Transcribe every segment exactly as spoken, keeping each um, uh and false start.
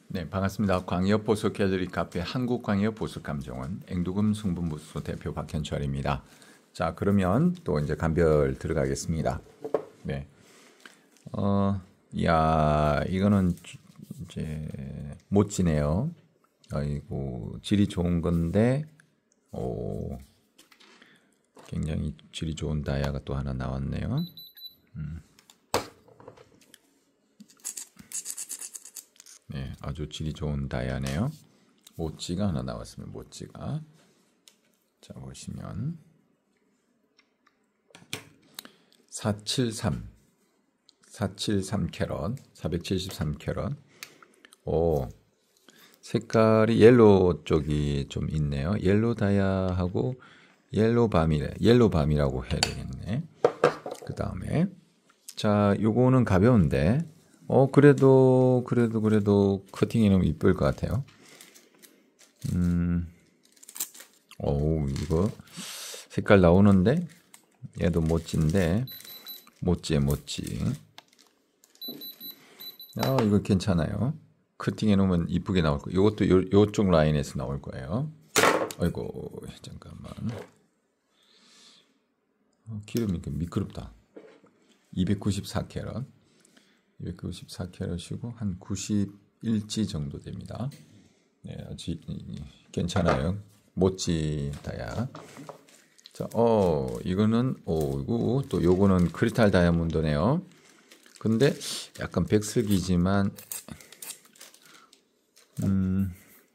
네, 반갑습니다. 광역 보석 갤러리 카페 한국광역 보석감정원 앵두금 승분부소 대표 박현철입니다. 자, 그러면 또 이제 감별 들어가겠습니다. 네, 어, 야, 이거는 이제 못지네요. 아이고, 질이 좋은 건데, 오, 굉장히 질이 좋은 다이아가 또 하나 나왔네요. 음. 네, 아주 질이 좋은 다이아네요. 모찌가 하나 나왔습니다. 모찌가. 자, 보시면 사백칠십삼 사백칠십삼 캐럿, 사백칠십삼 캐럿. 오, 색깔이 옐로우 쪽이 좀 있네요. 옐로우 다이아하고 옐로우 밤이래. 옐로우 밤이라고 해야 되겠네. 그 다음에 자, 요거는 가벼운데 어 그래도 그래도 그래도 커팅이 너무 이쁠 것 같아요. 음, 어우, 이거 색깔 나오는데 얘도 멋진데 멋지에 멋지. 아, 이거 괜찮아요. 커팅해 놓으면 이쁘게 나올 거예요. 이것도 요, 요쪽 라인에서 나올 거예요. 아이고, 잠깐만. 어, 기름이 미끄럽다. 이백구십사 캐럿. 이백구십사 캐럿이고 한 구십일 지 정도 됩니다. 네, 아주 괜찮아요. 모찌 다이아. 자, 어, 이거는 오, 이거 또 요거는 크리스탈 다이아몬드네요. 근데 약간 백슬기지만 음,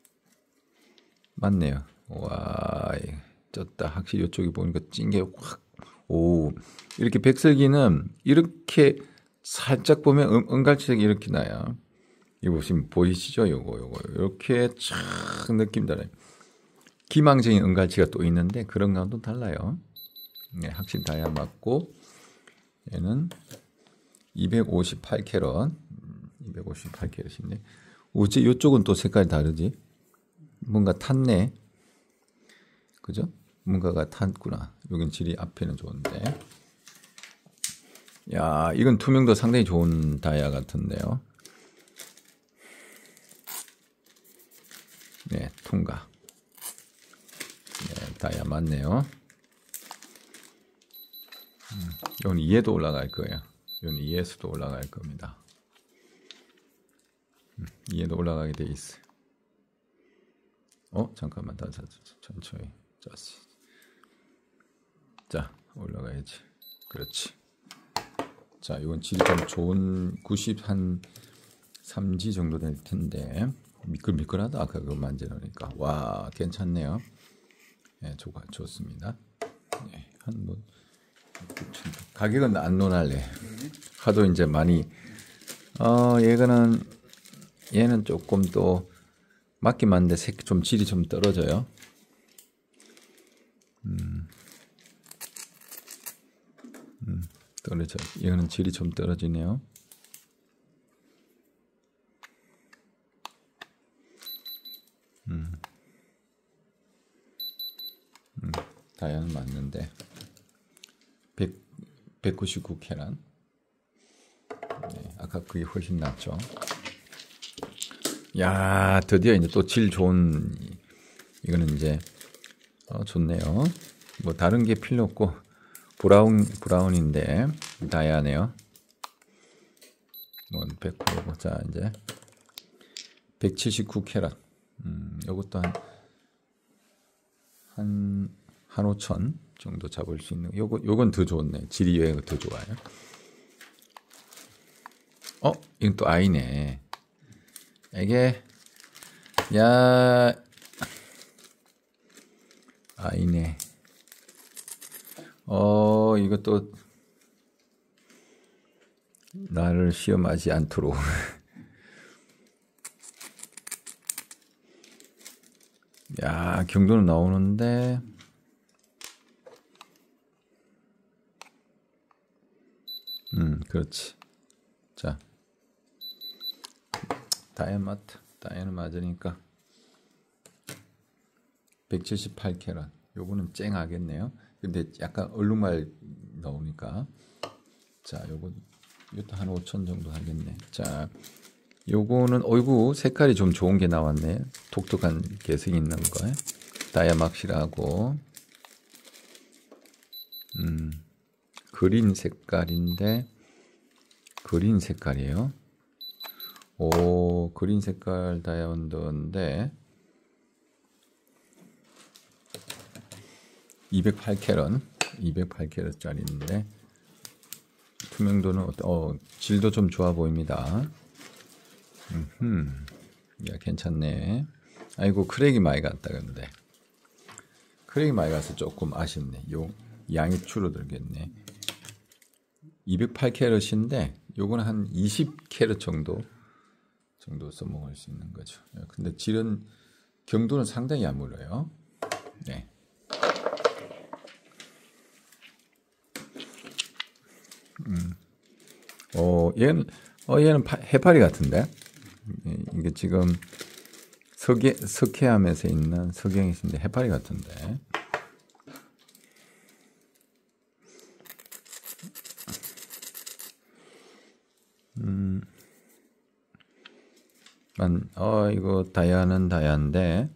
맞네요. 와, 쪘다. 확실히 이쪽이 보니까 찐게 확. 오, 이렇게 백슬기는 이렇게 살짝 보면 은, 은갈치색이 이렇게 나요. 이거 보시면 보이시죠? 요거 요거 이렇게 촥 느낌 달라요. 기망적인 은갈치가 또 있는데 그런 거랑 또 달라요. 네, 확실히 다이아 맞고 얘는 이백오십팔 캐럿, 이백오십팔 캐럿인데 어째 이쪽은 또 색깔이 다르지? 뭔가 탔네, 그죠? 뭔가가 탔구나. 여긴 질이 앞에는 좋은데. 야, 이건 투명도 상당히 좋은 다이아 같은데요. 네, 통과. 네, 다이아 맞네요. 음, 이건 이에도 올라갈 거예요. 이건 이에서도 올라갈 겁니다. 음, 이에도 올라가게 돼 있어요. 어, 잠깐만, 다 천천히. 자, 올라가야지. 그렇지. 자, 이건 질이 좀 좋은 구십삼 지 정도 될 텐데 미끌미끌하다. 아까 그거 만져놓으니까. 와, 괜찮네요. 네, 좋, 좋습니다. 네, 한 뭐, 가격은 안 논할래. 하도 이제 많이 어, 얘는 얘는 조금 또 맞긴 맞는데 색 좀 질이 좀 떨어져요. 음. 음, 떨어져. 이거는 질이 좀 떨어지네요. 음, 음, 다이아는 맞는데 백, 백구십구 캐럿. 네, 아까 그게 훨씬 낫죠. 야, 드디어 이제 또 질 좋은 이거는 이제 어, 좋네요. 뭐 다른 게 필요 없고 브라운 브라운인데 다이아네요. 뭐 백 퍼센트고 자, 이제 백칠십구 캐럿. 음, 이것도 한 한 한 오천 정도 잡을 수 있는. 요거 요건 더 좋네. 질이 왜 더 좋아요? 어, 이건 또 아이네. 이게 야, 아이네. 어, 이것도 나를 시험하지 않도록. 야, 경도는 나오는데 음, 그렇지. 자, 다이아마트 다이아는 맞으니까 백칠십팔 캐럿. 요거는 쨍하겠네요. 근데 약간 얼룩말 나오니까 자, 요거 이것도 한 오천 정도 하겠네. 자, 요거는 어이구 색깔이 좀 좋은 게 나왔네. 독특한 개성 있는 거. 다이아막시라고. 음, 그린 색깔인데 그린 색깔이에요. 오, 그린 색깔 다이아몬드인데 이백팔 캐럿, 이백팔 캐럿짜리인데 투명도는 어, 질도 좀 좋아 보입니다. 음흠. 야, 괜찮네. 아이고, 크랙이 많이 갔다 근데 크랙이 많이 가서 조금 아쉽네. 요 양이 줄어들겠네. 이백팔 캐럿인데 요거는 한 이십 캐럿 정도 정도 써먹을 수 있는 거죠. 근데 질은 경도는 상당히 안 물어요. 네. 음. 어, 얘는 어 얘는 파, 해파리 같은데. 이게 지금 석회 석회암에서 있는 석영이 있는데 해파리 같은데. 음. 만, 어, 이거 다이아는 다이아인데,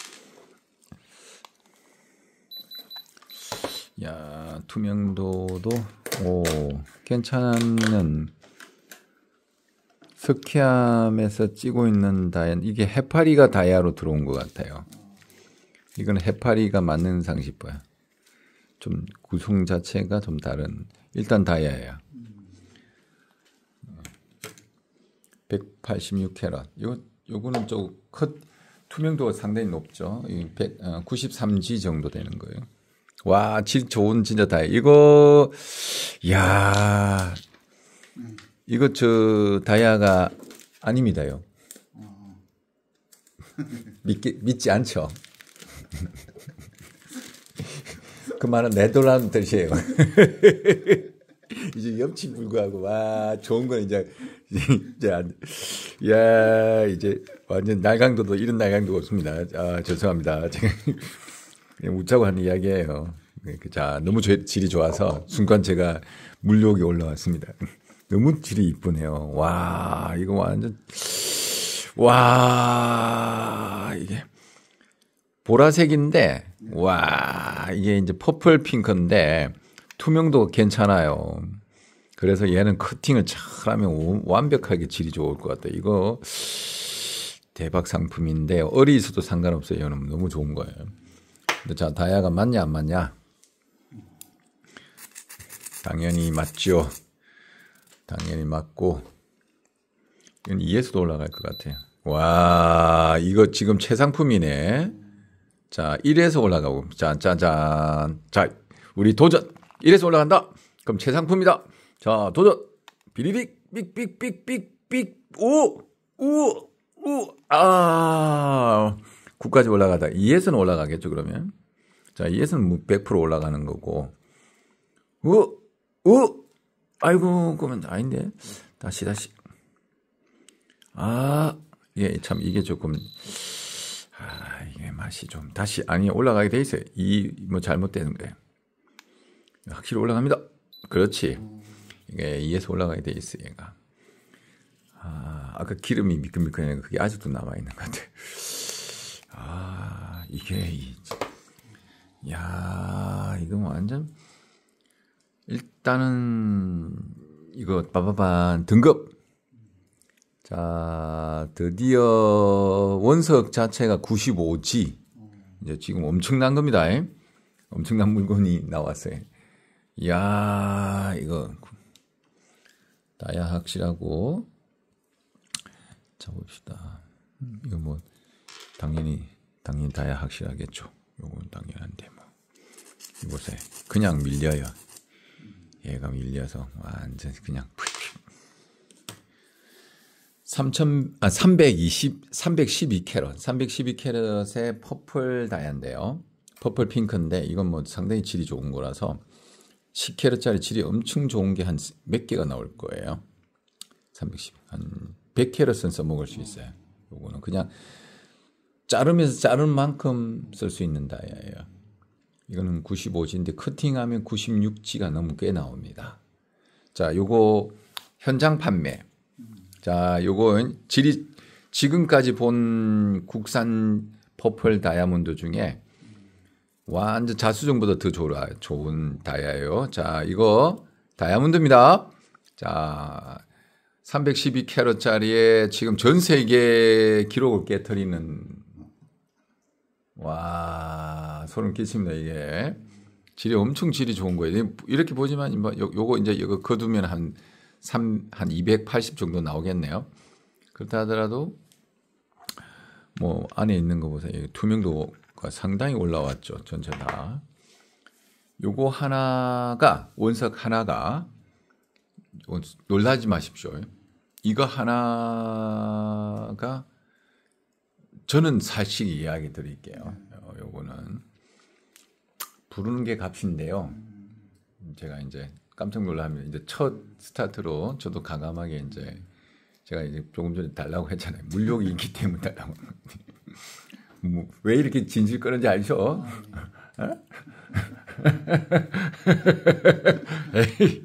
야, 투명도도, 오, 괜찮은, 석회암에서 찌고 있는 다이아, 이게 해파리가 다이아로 들어온 것 같아요. 이건 해파리가 맞는 상식보야. 좀 구성 자체가 좀 다른, 일단 다이아예요. 백팔십육 캐럿. 요, 요거는 좀 컷, 투명도가 상당히 높죠. 백, 어, 구십삼 지 정도 되는 거예요. 와, 질 좋은 진짜 다이. 이거, 야 이거 저 다이아가 아닙니다요. 믿기, 믿지 않죠. 그 말은 내 돈이라는 뜻이에요. 이제 염치 불구하고 와 좋은 건 이제 이제 야 이제 완전 날강도도 이런 날강도가 없습니다. 아 죄송합니다. 제가 그냥 웃자고 하는 이야기예요. 자 너무 질이 좋아서 순간 제가 물욕이 올라왔습니다. 너무 질이 이쁘네요. 와 이거 완전 와 이게 보라색인데 와 이게 이제 퍼플 핑크인데 투명도가 괜찮아요. 그래서 얘는 커팅을 잘하면 완벽하게 질이 좋을 것 같아요. 이거 대박 상품인데 얼이 있어도 상관없어요. 얘는 너무 좋은 거예요. 근데 자 다이아가 맞냐 안 맞냐? 당연히 맞죠. 당연히 맞고 이건 이에서도 올라갈 것 같아요. 와 이거 지금 최상품이네. 자 일에서 올라가고 자 짜잔 자 우리 도전 일에서 올라간다. 그럼 최상품이다. 자 도전 비리빅 삑삑삑삑삑 오오오아 구까지 올라가다 이에서는 올라가겠죠. 그러면 자 이에서는 백 퍼센트 올라가는 거고 오오 아이고 그러면 아닌데 다시 다시 아 예 참 이게 조금 아 이게 맛이 좀 다시 아니 올라가게 돼 있어요. 이 뭐 잘못되는 거예요. 확실히 올라갑니다. 그렇지. 이게 이에서 올라가게 돼 있어 얘가. 아 아까 기름이 미끈미끈해 그게 아직도 남아 있는 것 같아. 아 이게 이, 야 이거 완전 일단은 이거 빠바반 등급. 자 드디어 원석 자체가 구십오 지 이제 지금 엄청난 겁니다. 엄청난 물건이 나왔어요. 이야 이거 다이아 확실하고 자 봅시다. 이거 뭐 당연히 당연히 다이아 확실하겠죠. 요건 당연한데 뭐 이보세요. 그냥 밀려요. 얘가 밀려서 완전 그냥 삼천, 아, 삼백이십, 삼백십이 캐럿, 삼백십이 캐럿의 퍼플 다이아인데요. 퍼플 핑크인데 이건 뭐 상당히 질이 좋은 거라서 십 캐럿짜리 질이 엄청 좋은 게 한 몇 개가 나올 거예요. 삼백십, 한 백 캐럿은 써먹을 수 있어요. 요거는 그냥 자르면서 자른 만큼 쓸 수 있는 다이아예요. 이거는 구십오 지인데 커팅하면 구십육 지가 너무 꽤 나옵니다. 자, 요거 현장 판매. 자, 요건 질이 지금까지 본 국산 퍼플 다이아몬드 중에 완전 자수정보다 더 좋아, 좋은 다이아예요. 자, 이거 다이아몬드입니다. 자, 삼백십이 캐럿짜리에 지금 전 세계 기록을 깨트리는, 와, 소름 끼칩니다. 이게 질이 엄청 질이 좋은 거예요. 이렇게 보지만 뭐 요, 요거 이제 이거 거두면 한 삼, 한 이백팔십 정도 나오겠네요. 그렇다 하더라도 뭐 안에 있는 거 보세요. 투명도가 상당히 올라왔죠. 전체 다. 요거 하나가, 원석 하나가, 놀라지 마십시오. 이거 하나가 저는 살짝 이야기 드릴게요. 요거는 부르는 게 값인데요. 제가 이제 깜짝 놀라면 이제 첫 스타트로 저도 과감하게 이제 제가 이제 조금 전에 달라고 했잖아요. 물욕이 있기 때문에 달라고. 뭐, 왜 이렇게 진실 끄는지 알죠? 어? 에이.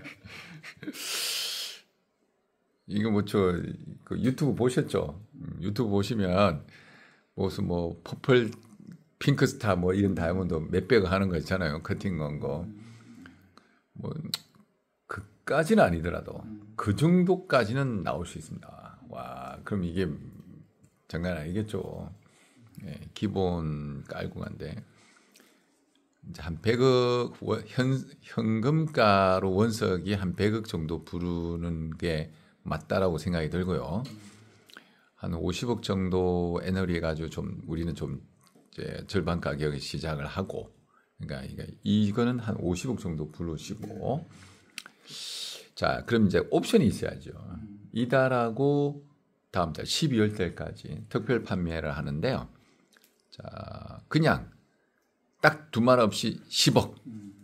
이거 뭐 저 그 유튜브 보셨죠? 유튜브 보시면 무슨 뭐 퍼플 핑크스타 뭐 이런 다이아몬드 몇백 하는 거 있잖아요. 커팅 건 거. 뭐 그까지는 아니더라도 그 정도까지는 나올 수 있습니다. 와, 그럼 이게 장난 아니겠죠. 예, 기본 깔고 간데 이제 한 백억 현 현금가로 원석이 한 백억 정도 부르는 게 맞다라고 생각이 들고요. 한 오십억 정도 에너리 가지고 좀 우리는 좀 이제 절반 가격에 시작을 하고, 그러니까 이거는 한 오십억 정도 부르시고, 자, 그럼 이제 옵션이 있어야죠. 이달하고 다음 달 십이월 달까지 특별 판매를 하는데요. 자, 그냥 딱 두말 없이 십억.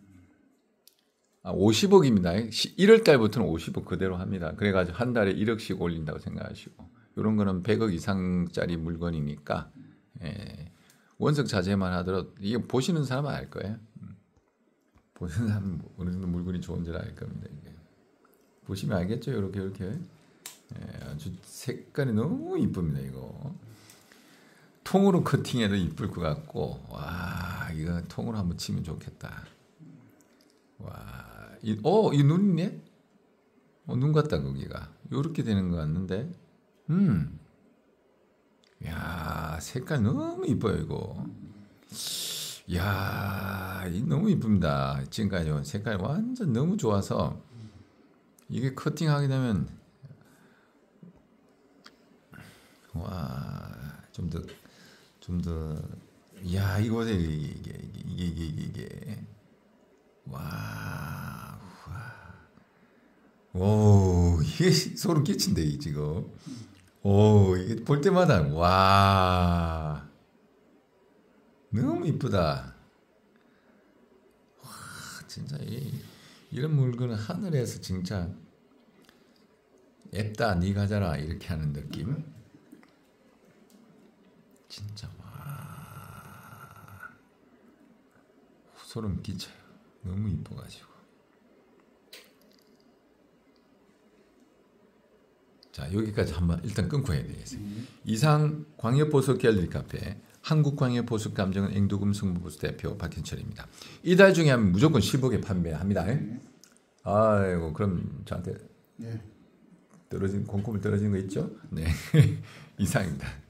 아, 오십억입니다. 일월 달부터는 오십억 그대로 합니다. 그래가지고 한 달에 일억씩 올린다고 생각하시고, 이런 거는 백억 이상짜리 물건이니까, 예, 원석 자재만 하더라도 이게 보시는 사람은 알 거예요. 보시는 사람은 어느 정도 물건이 좋은지 알 겁니다. 이게. 보시면 알겠죠? 이렇게 이렇게. 예, 아주 색깔이 너무 이쁩니다. 이거 통으로 커팅해도 이쁠 것 같고, 와, 이거 통으로 한번 치면 좋겠다. 와, 이, 어, 이 눈이네? 어, 눈 같다, 거기가. 요렇게 되는 것 같는데, 음, 야, 색깔 너무 이뻐요, 이거. 야, 이 너무 이쁩니다. 지금까지 온 색깔 완전 너무 좋아서, 이게 커팅하게 되면, 와, 좀 더, 좀 더, 야, 이거 보세요, 이게, 이게, 이게, 이게, 이게, 이게. 와, 와, 오, 이게 소름 끼친데, 이 지금. 오, 이게 볼 때마다, 와, 너무 이쁘다. 와, 진짜, 이, 이런 물건은 하늘에서 진짜, 앱다, 니 가져라, 이렇게 하는 느낌. 진짜, 와, 소름 끼쳐요. 너무 이뻐가지고. 자, 여기까지 한번 일단 끊고 해야 되겠어요. 음. 이상 광역보석 갤러리 카페 한국광역보석 감정은 앵두금 승부보수 대표 박현철입니다. 이달 중에 하면 무조건 십억에 판매합니다. 음. 아이고, 그럼 저한테 네. 떨어진 콩쿠물 떨어진 거 있죠? 네. 이상입니다.